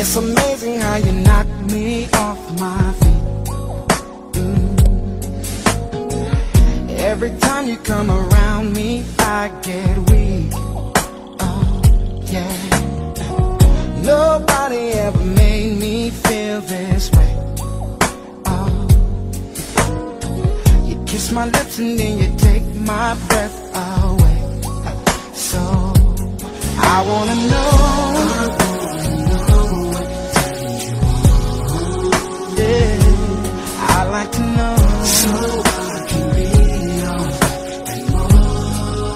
It's amazing how you knock me off my feet. Every time you come around me, I get weak. Oh, yeah. Nobody ever made me feel this way. Oh, you kiss my lips and then you take my breath away. So I wanna know. Yeah, I like to know. So I can be yours and more.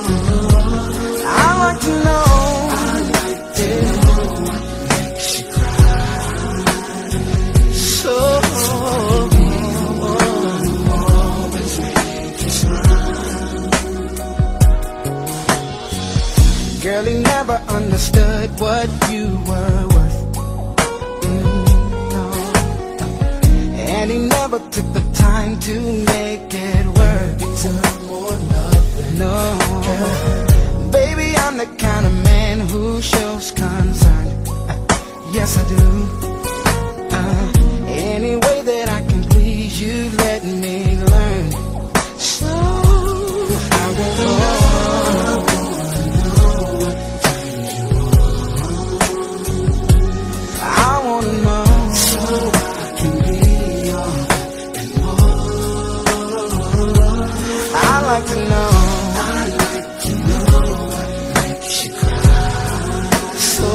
I like to know. I like to know what makes you cry. So always make you smile. Girl, he never understood what you were worth. And he never took the time to make it work. No, baby, I'm the kind of man who shows concern. Yes, I do. Any way that I can please you, let me learn. So I won't I wanna know. So I can be yours and more. I like to know. I like to know what makes you cry. So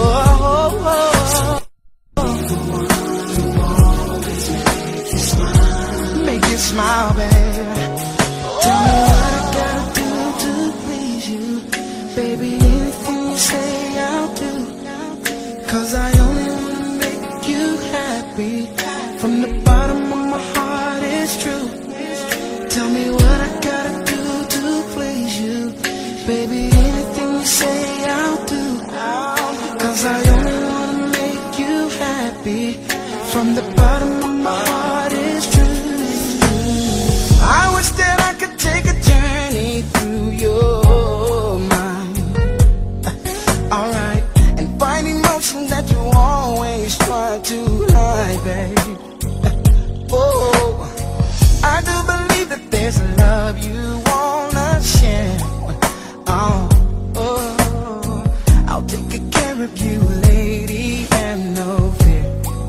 the one who always makes you smile. Make you smile, baby. Tell me what I gotta do to please you, baby. Anything you say, I'll do. 'Cause I only wanna make you happy. From the bottom of my heart, it's true. Tell me what I gotta do to please you, baby. Anything you say, I'll do. 'Cause I only wanna make you happy. From the bottom of my heart, it's true. I wish that I could take a journey through your mind. Alright, and find emotion that you always try to hide, babe. Oh, I do believe that there's a love you wanna share. Oh, I'll take good care of you, lady, and no fear.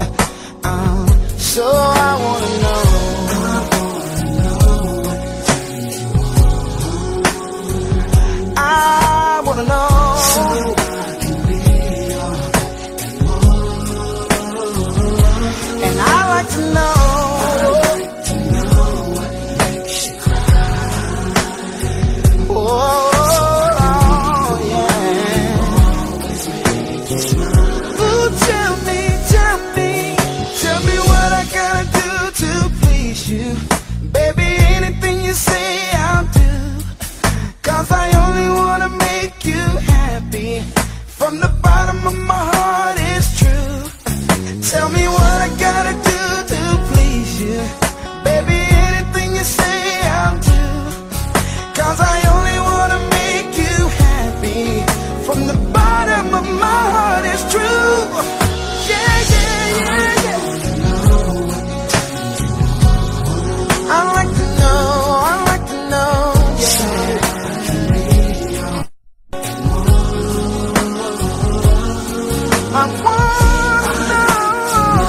So I wanna know. I wanna know. So I can be yours and more. And I like to know. I like to know what makes you cry. Oh, yeah. Always make you smile. Ooh, tell me what I gotta do to please you, baby. Anything you say, I'll do. 'Cause I only wanna make you happy. From the bottom of my heart, it's true. Tell me what I gotta do to please you, baby. Anything you say, I'll do. 'Cause I only wanna make you happy. From the bottom of my heart, it's true. Yeah, yeah, yeah, yeah. I like to know, I like to know, yeah. I wanna know.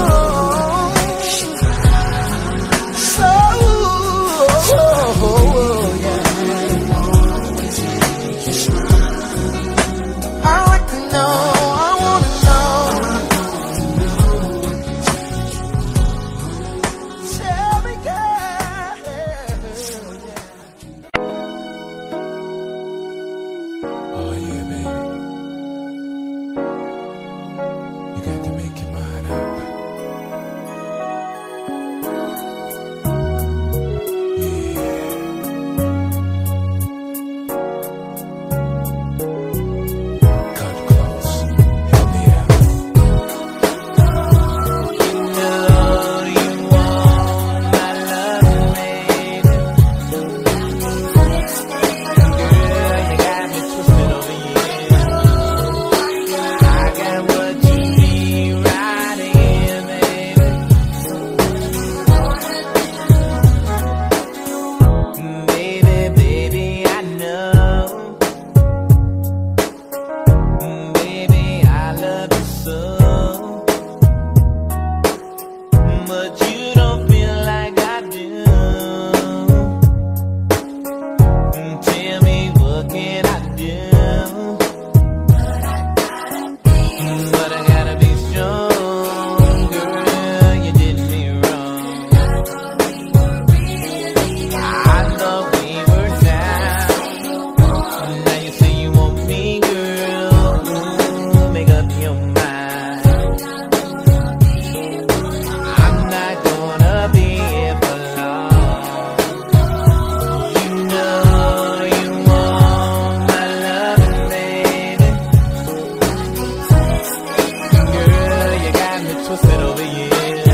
twisted over you.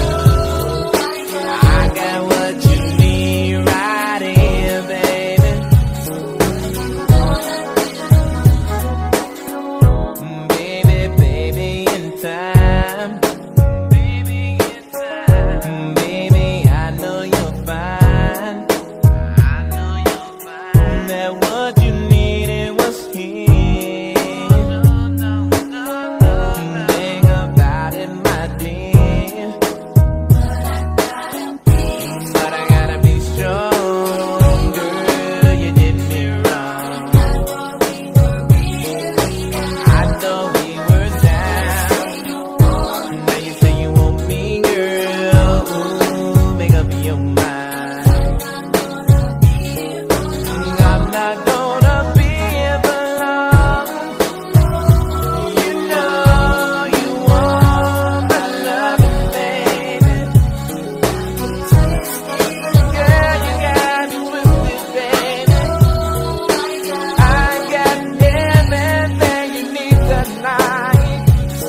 I got what you need right here, baby. Baby, baby, in time. Baby, in time. Baby, I know you're fine. I know you're fine. That what you needed was here. Think about it, my dear. But I gotta be strong, girl. You did me wrong. I thought we were down. Now you say you want me, girl. Ooh, make up your mind. I'm not gonna be here for long. You know you want my love, baby. Girl, you got me twisted, baby. I got everything you need tonight.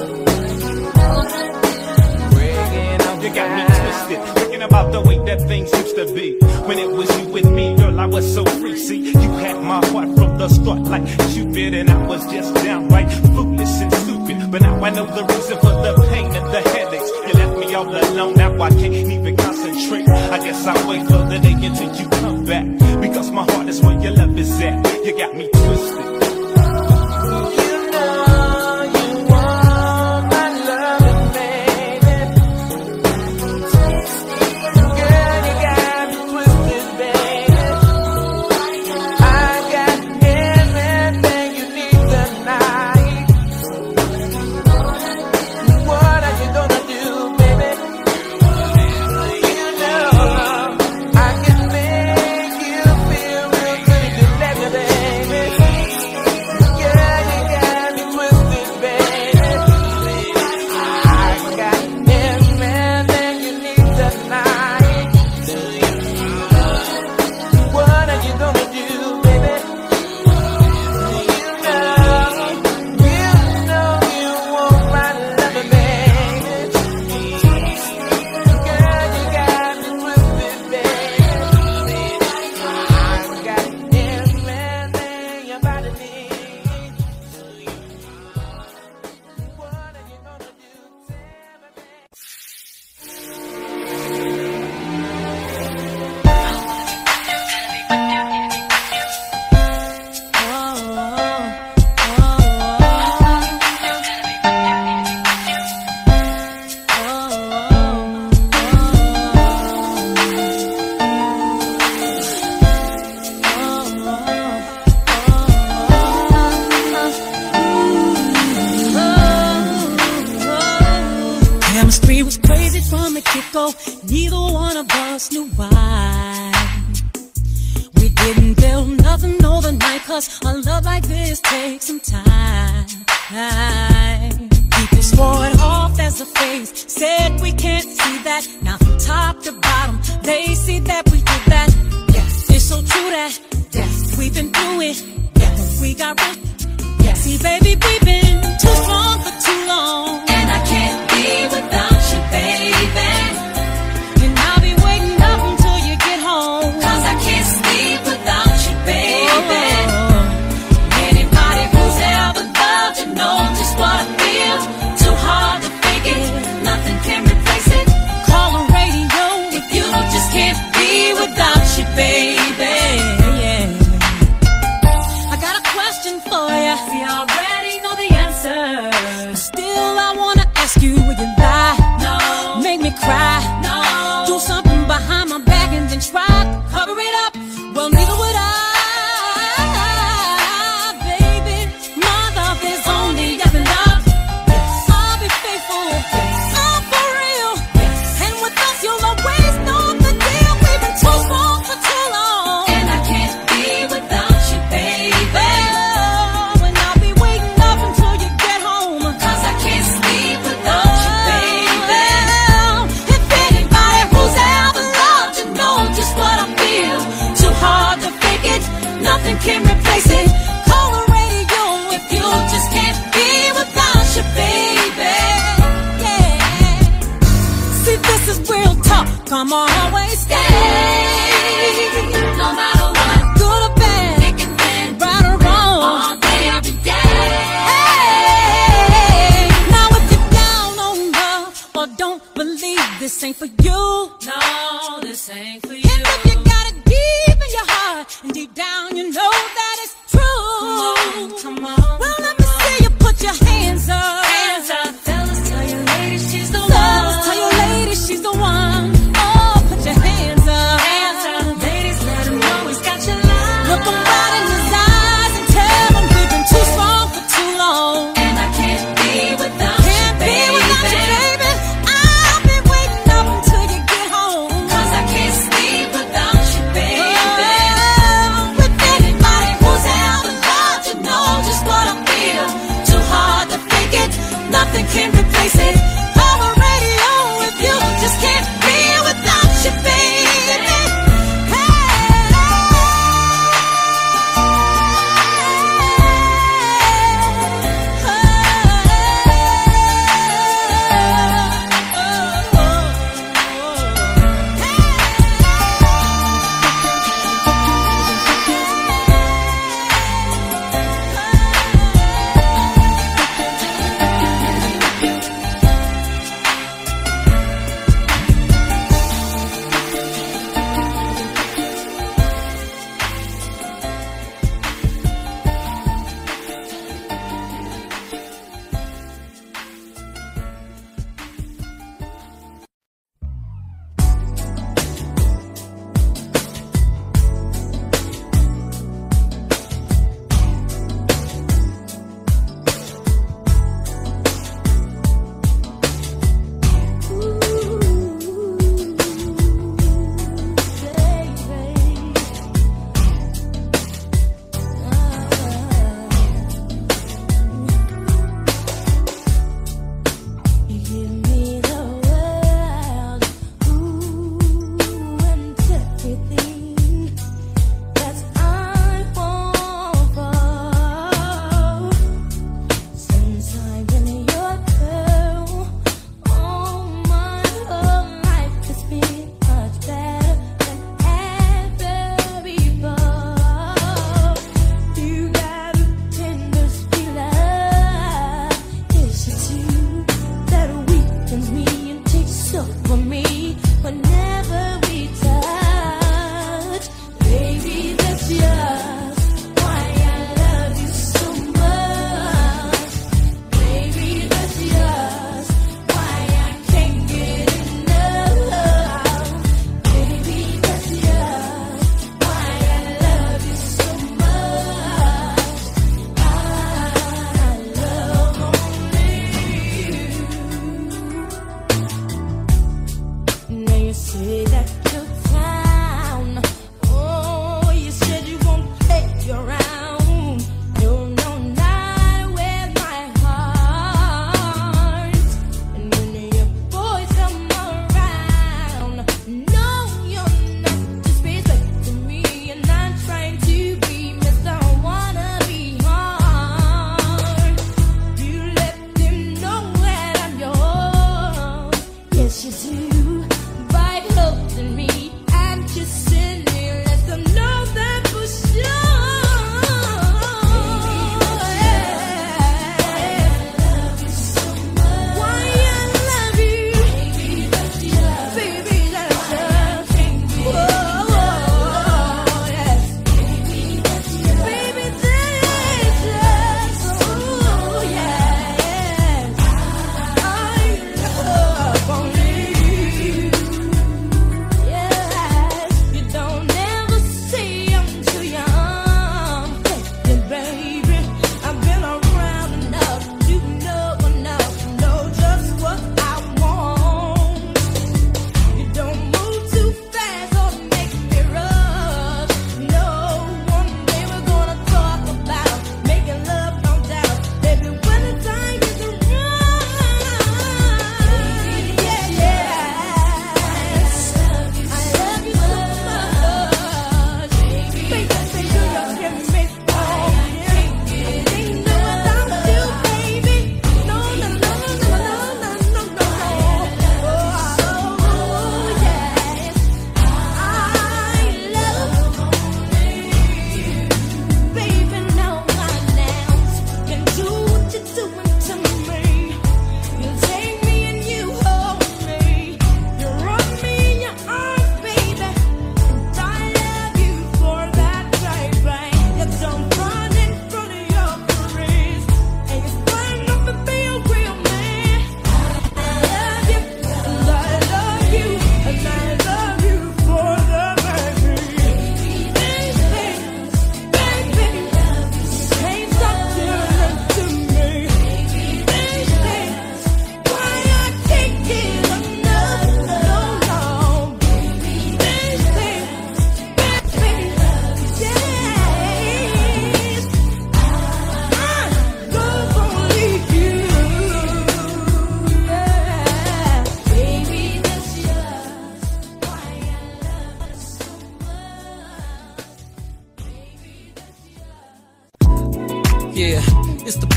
Breaking up, You got me twisted, thinking about the way that things used to be. When it was you with me, girl, I was so free. See, you had my heart from the start like Cupid, and I was just downright foolish and stupid. But now I know the reason for the pain and the headaches. You left me all alone, now I can't even concentrate. I guess I'll wait for the day until you come back, because my heart is where your love is at. You got me twisted. you know you want my love, baby. Girl, you got me twisted, baby. I got everything you need tonight. What are you gonna do, baby? You know I can make you feel real good to let me, baby. Yeah, you got me twisted, baby. I got everything you need tonight. What are you gonna do, baby? You know you want my love, baby. Girl, you got me twisted, baby. I got everything your body needs. What are you gonna do? Tell me, baby. Chemistry was crazy from the get-go. Neither one of us knew why. We didn't build nothing overnight, 'cause a love like this takes some time. People swore it off as a phase, said we can't see that. Now from top to bottom, they see that we did that. Yes, it's so true that we've been through it. Yes, we got real. Yes, see, baby, we've been too strong for too long, and I can't be without you, baby. And I'll be waiting up until you get home, 'cause I can't sleep without you, baby. Anybody who's ever loved you knows just what I feel. Too hard to fake it, nothing can replace it. Call the radio if you just can't be without you, baby. I got a question for you. See, I already know the answer, but still I wanna ask you. come always stay. No matter what, good or bad, thick and thin, right or wrong, all day, every day. Hey, now if you're down on love or don't believe this ain't for you, no, this ain't for you. And if you got it deep in your heart and deep down you know that it's true, come on, well let me see you put your hands up. Hands up, fellas, tell your lady she's the one. Fellas, tell your lady she's the one. Oh, put your hands up. Hands up, ladies, let him know he's got your love. Look him right in his eyes and tell him we've been too strong for too long. And I can't be without you, baby. I'll be waiting up until you get home. 'Cause I can't sleep without you, baby. With anybody who's ever loved, you know just what I feel. Too hard to fake it, nothing can replace it. On the radio with you, just can't be without you, baby. Yes, you do. Right hook.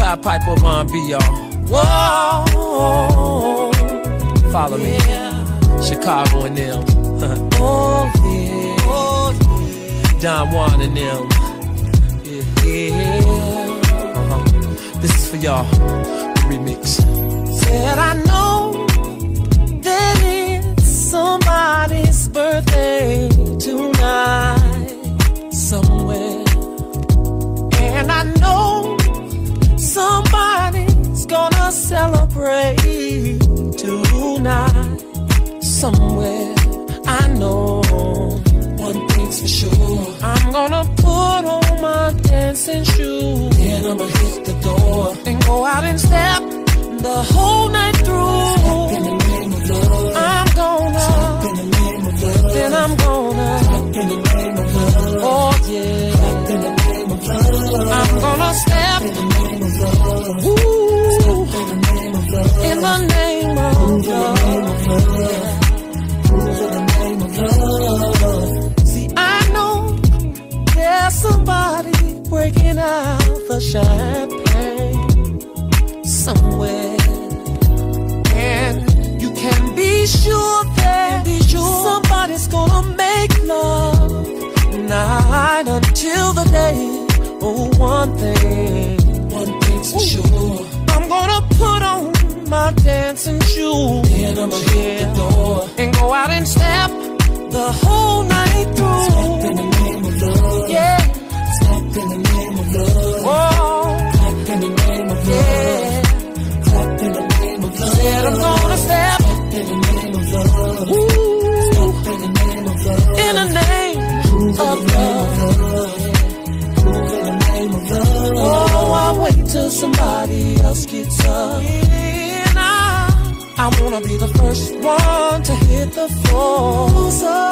Pied Piper of R&B, y'all. Whoa, follow me, Chicago and them. Oh yeah, oh yeah. Don Juan and them. Yeah. This is for y'all. Remix. Said I know that it's somebody's birthday tonight somewhere, and I know somebody's gonna celebrate tonight somewhere. I know one thing's for sure, I'm gonna put on my dancing shoes, and I'ma hit the door and go out and step the whole night through. Step in the name of love. I'm gonna step in the name of love. Then I'm gonna step in the name of love. Oh yeah, step in the name of love. I'm gonna step in the name of love. Ooh, step in the name of love. In the name of love. Move in the name of love. See, I know there's somebody breaking out the champagne somewhere, and you can be sure that somebody's gonna make love night until the day. Oh, one thing's for sure, I'm gonna put on my dancing shoes, and I'ma hit the door and go out and step the whole night through. Step in the name of love, yeah. Step in the name of love, whoa. Step in the name of love, step in the name of love. Said I'm gonna step in the name of love. Ooh. Step in the name of love. In the name of love. Move in the name of love. Oh, I'll wait till somebody else gets up. I wanna be the first one to hit the floor. So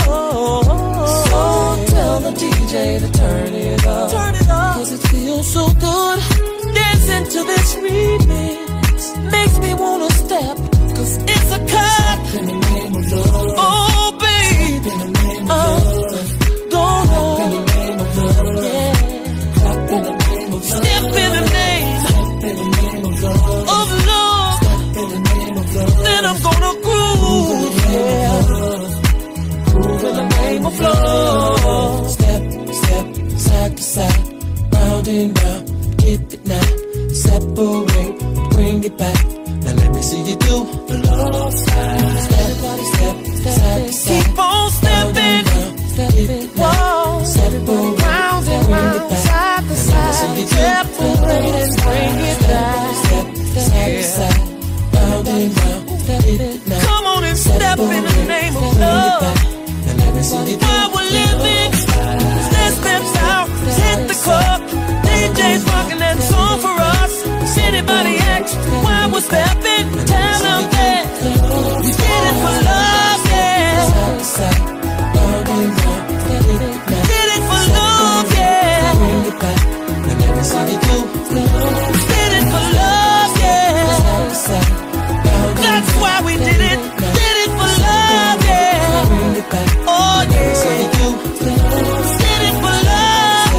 tell the DJ to turn it up. Cause it feels so good. Dancing to this remix makes me wanna step. Cause it's a cut. Step in the name of love. Oh babe, step in the name of love. Don't know. Step in the name of love. Yeah. Step in the name of love. Step in the name. Step in the name of love. Of love. Step in the name of love. Then I'm gonna groove, yeah. Groove in the name of love. Step, step, side to side, round and round, hit it now. Separate, bring it back. Now let me see you do the love side. Step, step, side to side. Keep on stepping, whoa. Separate, round and round, side to side. Separate and bring it back. Step, side to side, round and round. Come on and step in the name of love. While we're living, let's step out, hit the club. DJ's rocking that song for us. Anybody ask why we're stepping? Tell them that we did it for love, yeah. Did it for love, yeah. Did it for love, yeah. That's why we did it for love, yeah. Oh yeah, did it for love.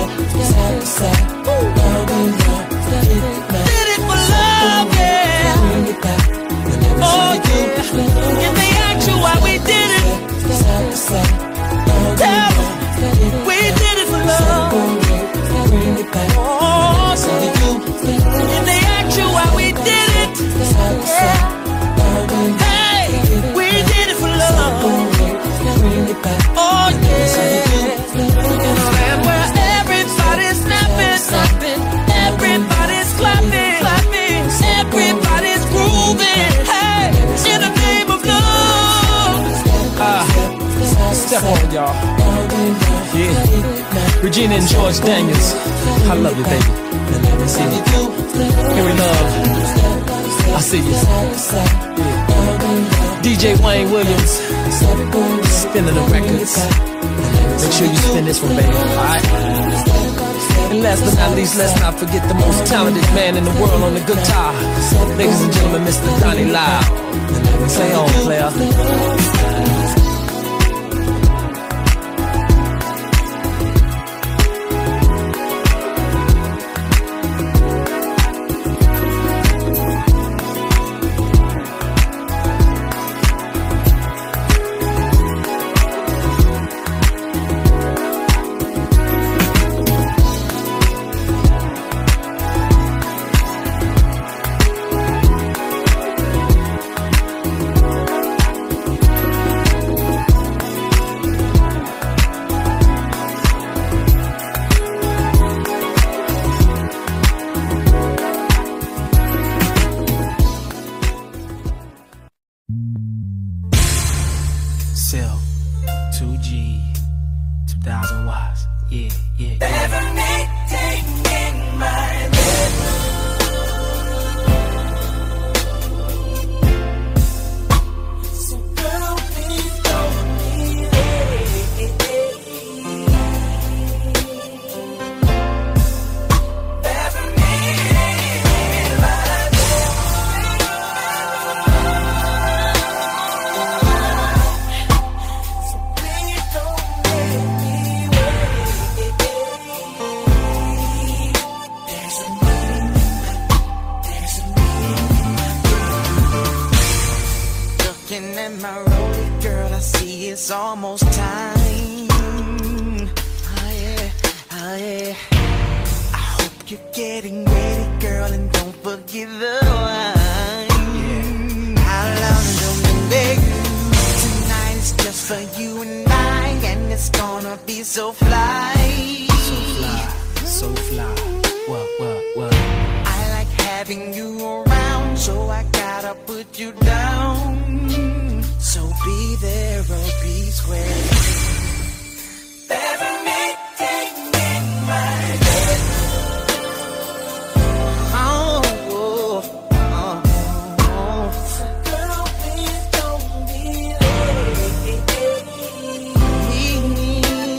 Did it for love, yeah. Oh yeah. If they ask you why we did it, tell them we did it for love. Oh, if they ask you why we did it, yeah. Hey, we did it for love. Oh yeah. And where everybody's snapping, everybody's clapping, everybody's grooving. Hey, in the name of love. Step on it, y'all. Yeah. Regina and George Daniels, I love you, baby. See you. Here we love. I see you. Yeah. DJ Wayne Williams, spinning the records. Make sure you spin this one, baby. Alright. And last but not least, let's not forget the most talented man in the world on the guitar. Ladies and gentlemen, Mr. Donnie Lyle. Say on, player. XL, 2G, 2000 watts. Yeah, yeah, yeah. Everything in my bedroom. So girl, please don't be late. Looking at my roller, girl, I see it's almost time. Oh yeah, oh yeah. I hope you're getting ready, girl, and don't forget the wine. How long don't we make tonight? Is just for you and I, and it's gonna be so fly. So fly, so fly. What? I like having you around, so I gotta put you down. So be there or be square. Everything in my bedroom. Oh. So girl, please don't be late. Me,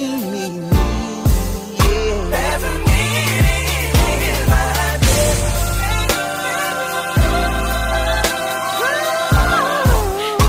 yeah. Everything in my bedroom.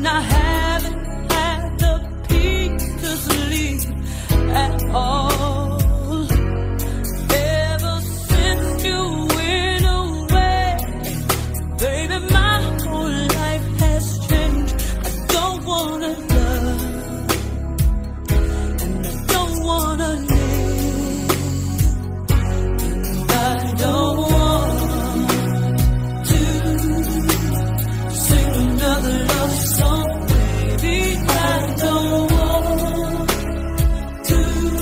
and I haven't had the peace to sleep at all. Ever since you went away, baby, my whole life has changed. I don't wanna love, and I don't wanna live, and I don't want to sing another love song, baby. I don't want to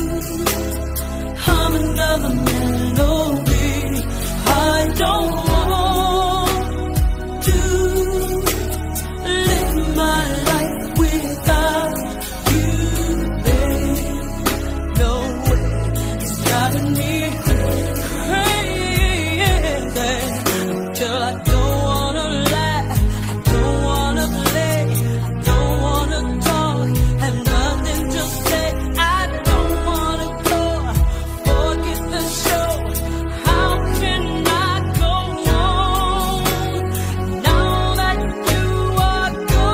hum another melody. I don't want to live my life without you, babe. No way, it's driving me crazy. Till I don't wanna laugh, I don't wanna play, I don't wanna talk, have nothing to say. I don't wanna go, forget the show. How can I go on now that you are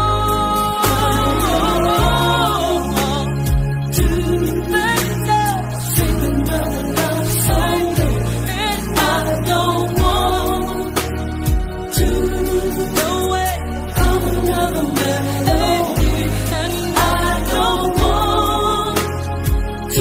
gone? To make love, sing another love song, and I don't want to no way hum another melody, and I don't want to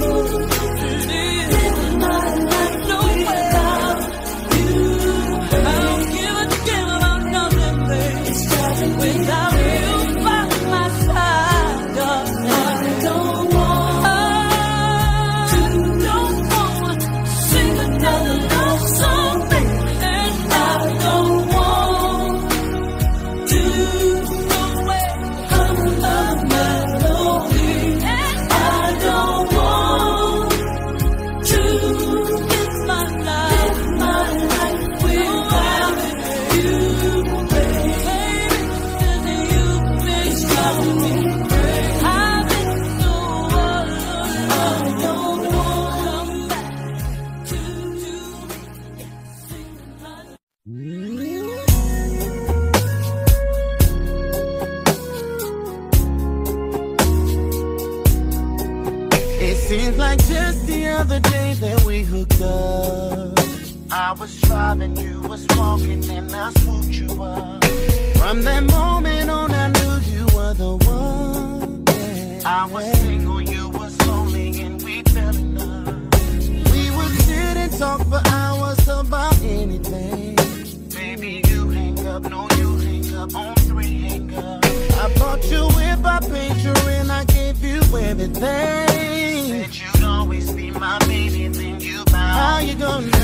live my life no without you. I don't give a damn about nothing, babe, without you by my side, darling. I don't want to sing another love song, babe, and I don't want to no way hum another melody, and I don't want to live my life without you, baby. It's driving me crazy. I've been so alone. I don't want to come back to sing another. It seems like just the other day that we hooked up. I was driving, you was walking, and I swooped you up. From that moment on, I knew you were the one. Yeah. I was single, you was lonely, and we fell in love. We would sit and talk for hours about anything. Baby, you hang up, no, you hang up on 3 hang up. I bought you whip, I paid you, and I gave you everything. Said you'd always be my baby, then you bowed. How you gonna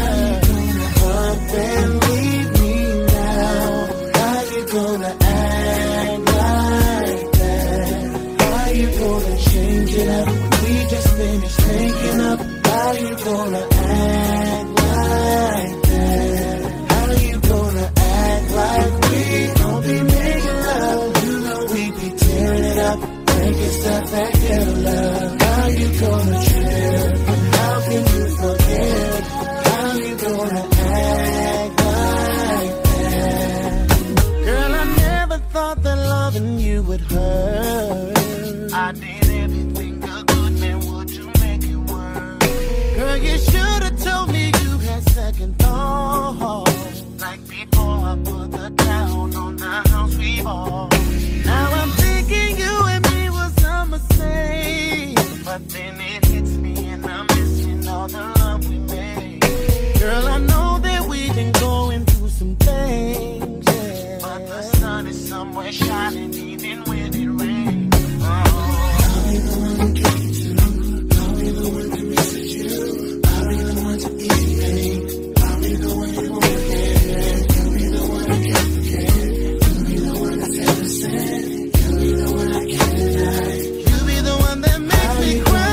up and leave me now? How you gonna act like that? How you gonna change it up? We just finished making up. How you gonna act like that? How you gonna act like we gon' be making love? You know we be tearing it up, breaking stuff back in love. How you gonna trip? How can you forget? How you gonna act like that? Girl, I never thought that loving you would hurt. I did everything a good man would to make it work. Girl, you should've told me you had second thoughts. Like before I put the down on the house we bought. Now I'm thinking you and me was a mistake, but then it hits me and I'm missing all the love we made. Girl, I know that we've been going through some things, yeah. But the sun is somewhere shining even when it rains. I'll be the one to get you. I'll be the one to message you. I'll be the one to eat. I'll be the one you won't forget. You'll be the one I can't forget. You'll be the one I can't understand. You'll be the one I can't deny. You'll be the one that makes me cry.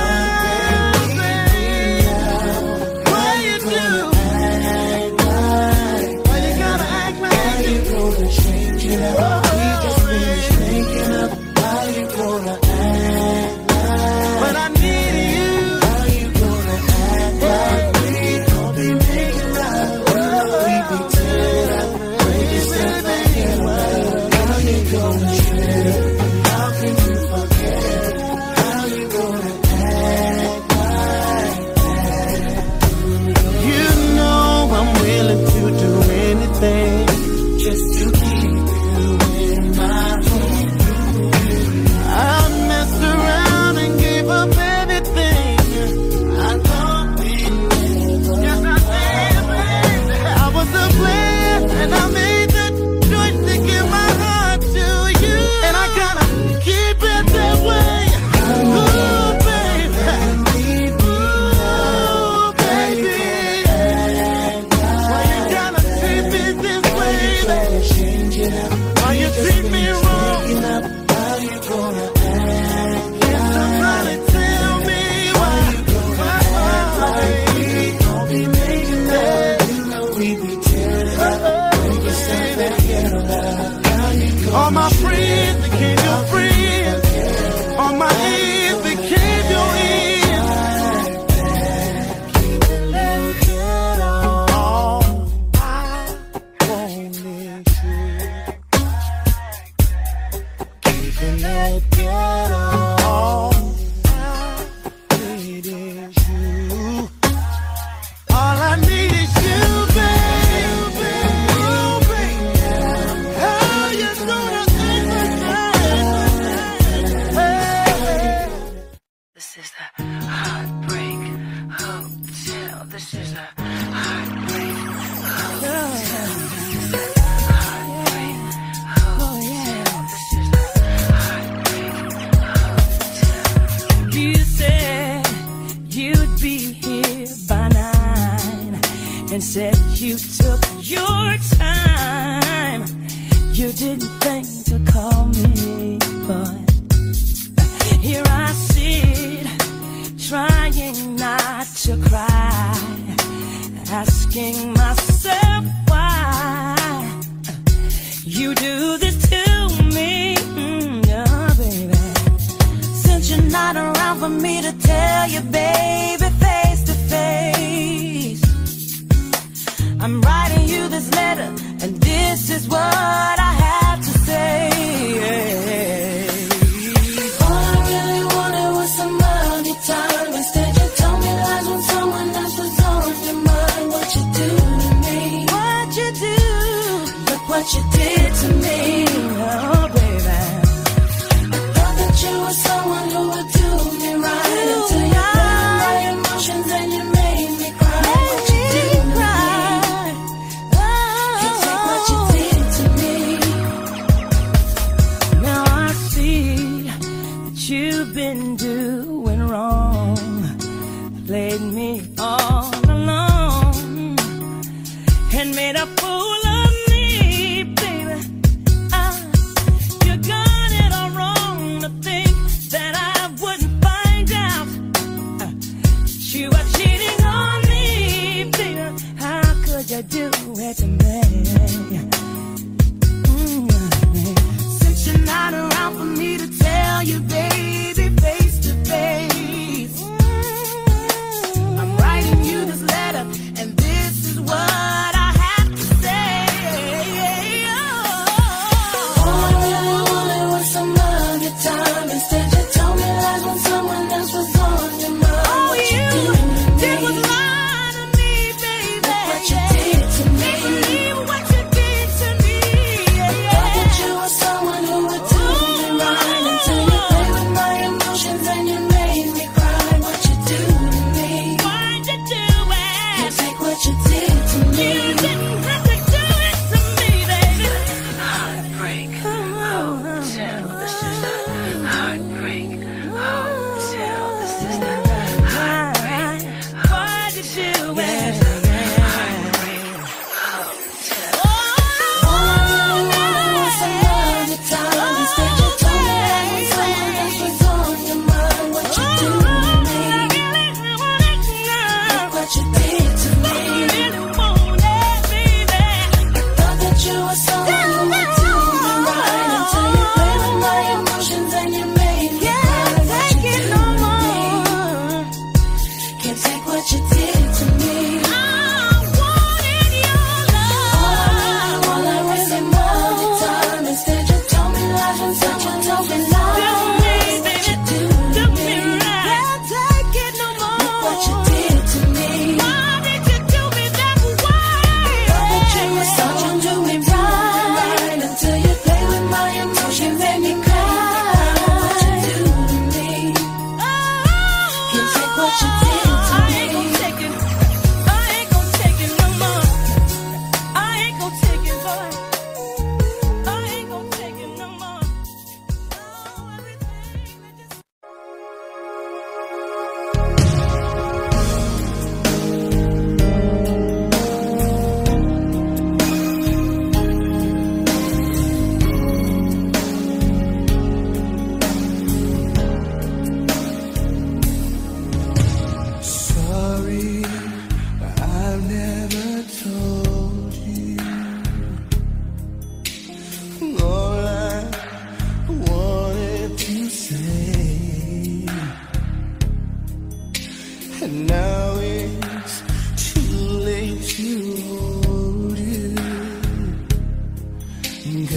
Why you do? Why you gotta act like how you gonna change it up? We just finished making up. How you gonna act like? But I need you. How you gonna act like we gon' be making love? We be tearing up, breaking stuff back in love. How you gonna change? All my friends became your friends. All my ends became your ends. All I want is you. Keeping it ghetto. All I need is you. All I need is you, baby. Oh, baby. How you gonna take my time? Hey. This is the Heartbreak Hotel. This is the Heartbreak Hotel. Heartbreak Hotel. This is the Heartbreak Hotel. You said you'd be here by 9 and said you took your time. You didn't think to call me, but here I sit, trying not to cry, asking myself why you do this to me, yeah, baby. Since you're not around for me to tell you, baby, face to face, I'm writing you this letter, and this is what I have to say. All I really wanted was some money time. Instead you told me lies when someone else was on your mind. What you do to me? What you do? Look what you did to me. Oh, baby. I thought that you were someone who would do me right until you played my emotions and you made me cry. What you did to me? You take what you did to me. Now I see that you've been doing wrong, played me all alone, and made a fool of me, baby. You got it all wrong to think that I wouldn't find out that you were cheating on me, baby. How could you do it to me? Since you're not around for me to tell you, baby, face to face, I'm writing you this letter, and this is what I have to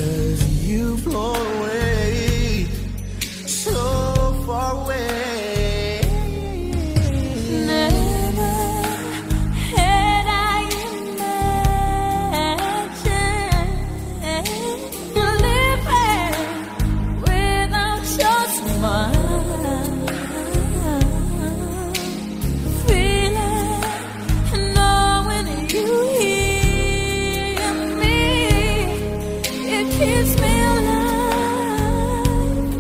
'cause you've flown away, so far away. Never had I imagined living without your smile. Feeling, knowing you hear me, it keeps me alive,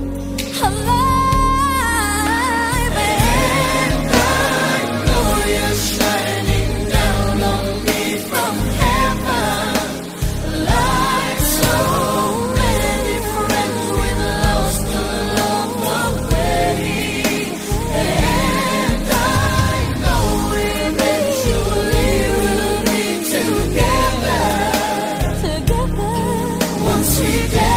alive. And I know you're shining down on me from heaven, like so many friends we've lost along the way. And I know eventually we'll be together, together once we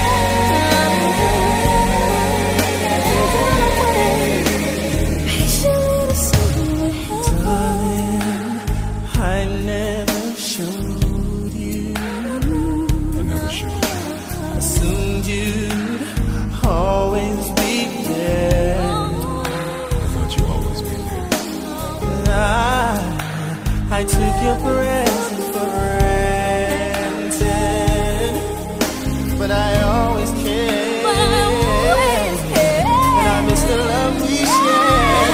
I never showed you. Assumed you'd always be there. But I took your presence for granted. But I always cared. And I miss the love we shared.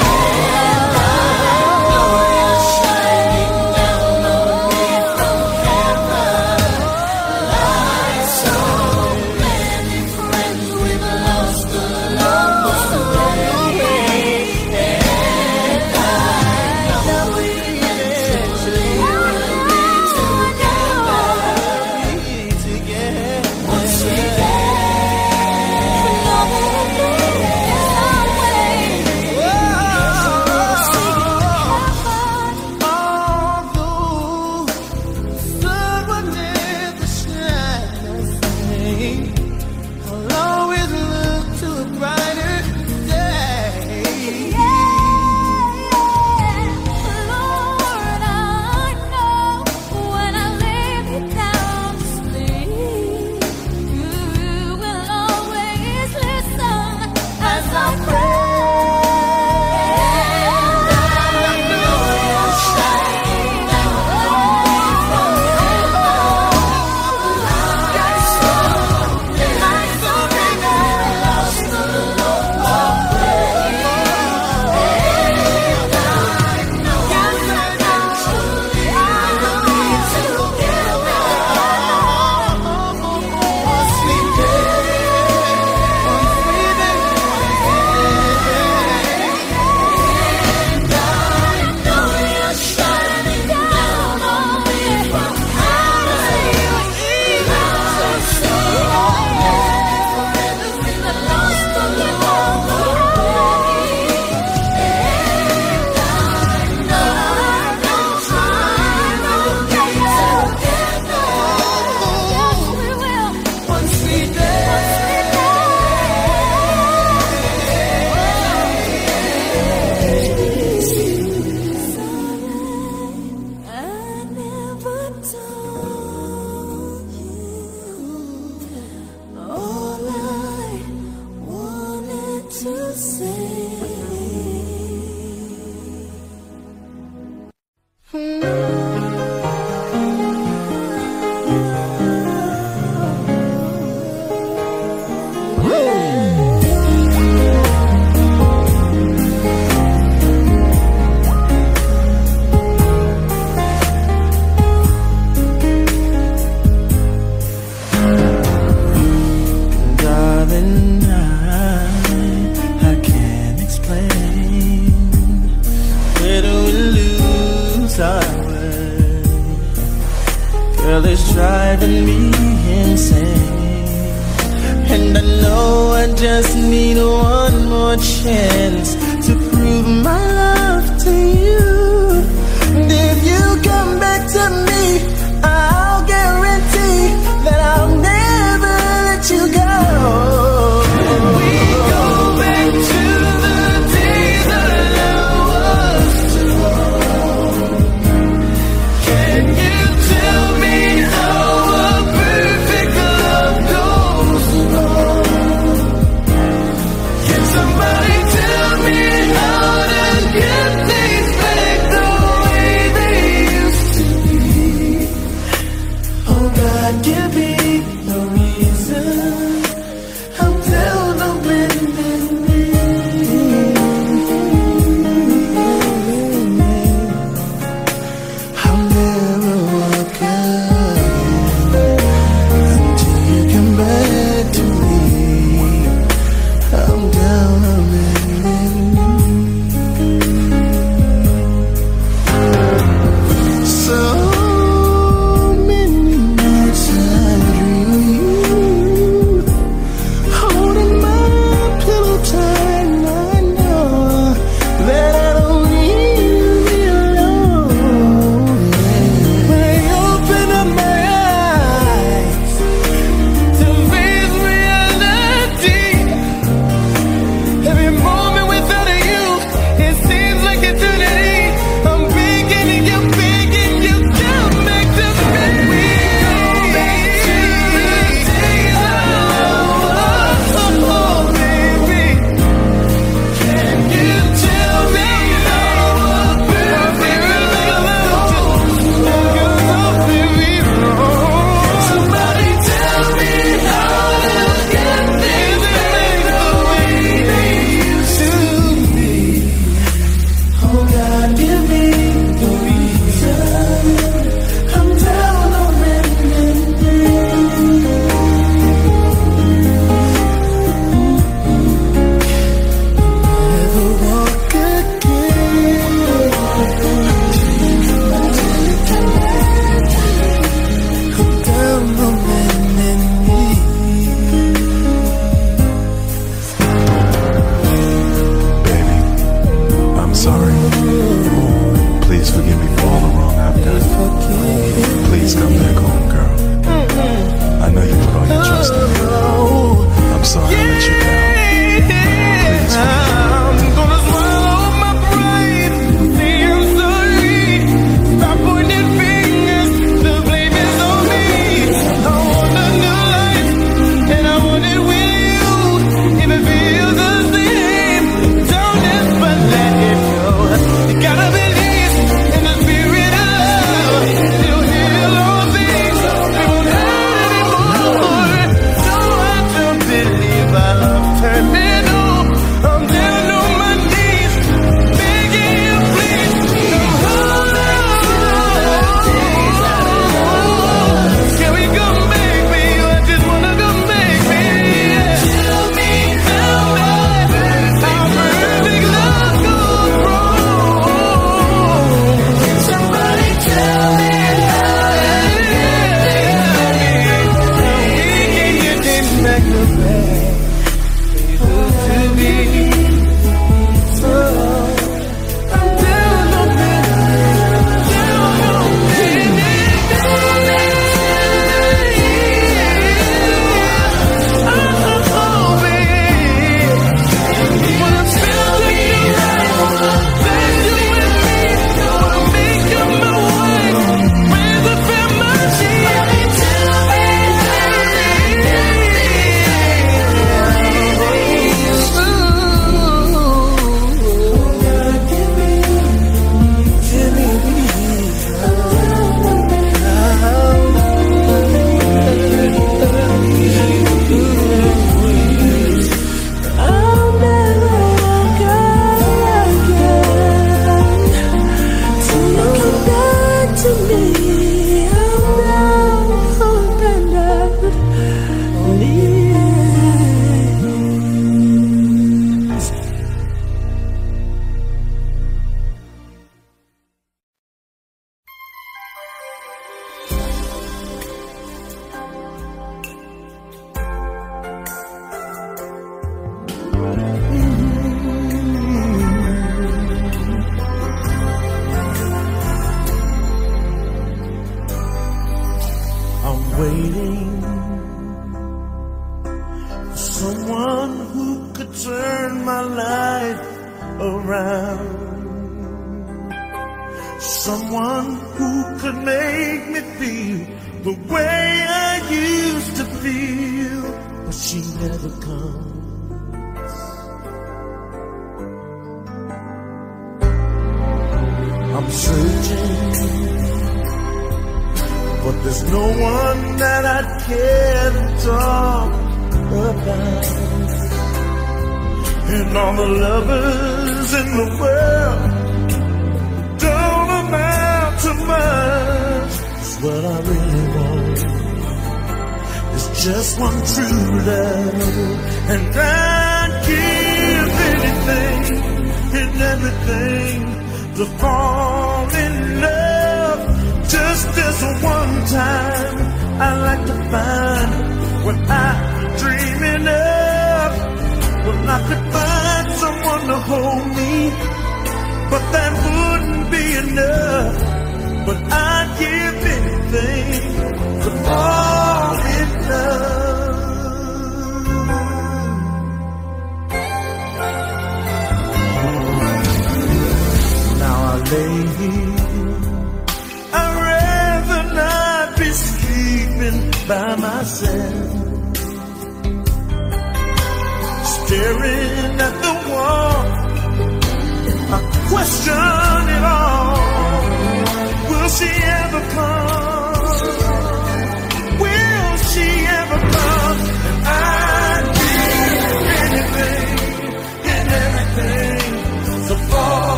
Girl, it's driving me insane. And I know I just need one more chance to prove my love to you. And if you come back to me, I'll guarantee that I'll never let you go. And we go back to the days that love was true. Can you tell me how a perfect love goes?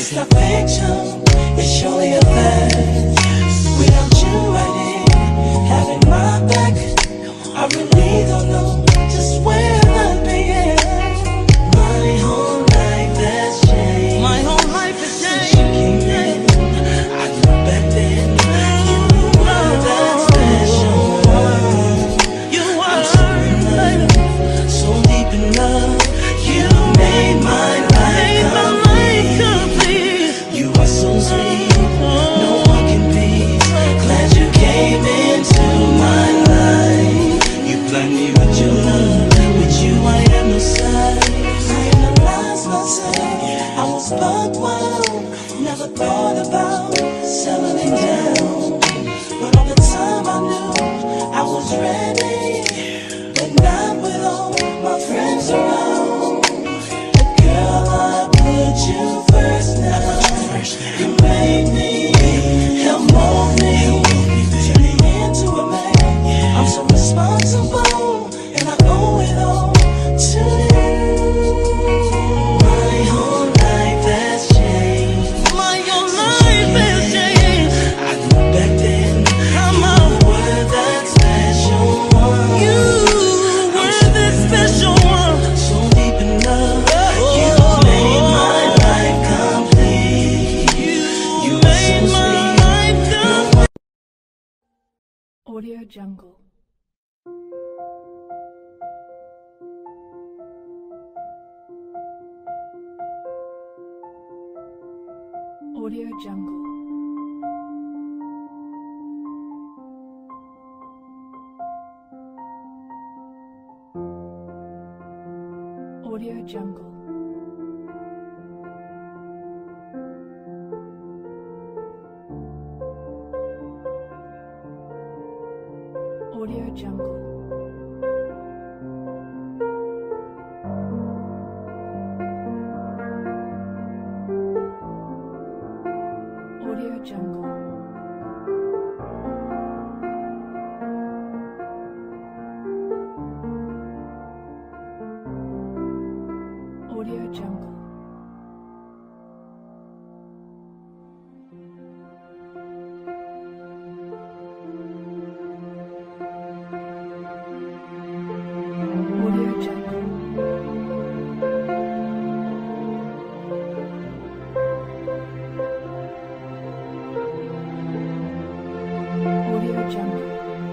It's not fiction, it's surely a fact. Without you right here, having my back, I really don't know just where I'd be at. My whole life has changed. My whole life has changed. Since you came in, I knew back then you were that special one. You were. I'm so in love, so deep in love. You made my life complete. You are so sweet, no one can be. Glad you came into my life. You blind me with your love. With you I am no side. I analyze myself. I was buck wild. Never thought about settling down. But all the time I knew I was ready. But not with all my friends around. But girl, I put you first now. You made me, help mold me, turn me into a man. I'm so responsible, and I owe it all to you. My whole life has changed. My whole life has changed. I knew back then you were that special one. You were that special one. So deep in love, you made my life complete. You made my life complete. Audio Jungle. Audio Jungle. Audio Jungle. Audio Jungle. Audio Jungle. Audio Jungle. Audio Jungle. Audio Jungle.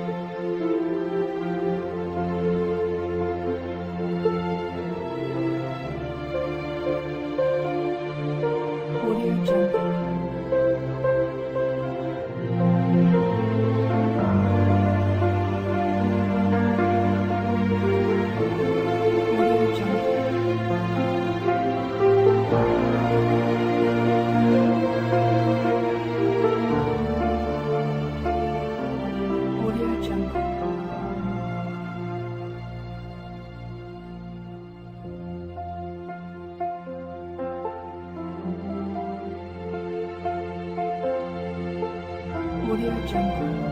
Audio Jungle. Audio Jungle. Audio Jungle.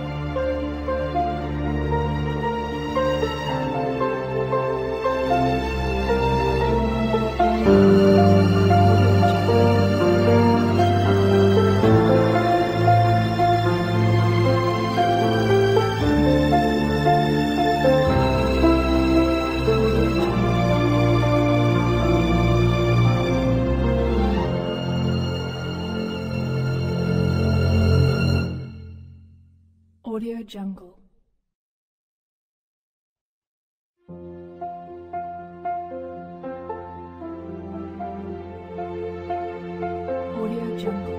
Audio Jungle. Audio Jungle.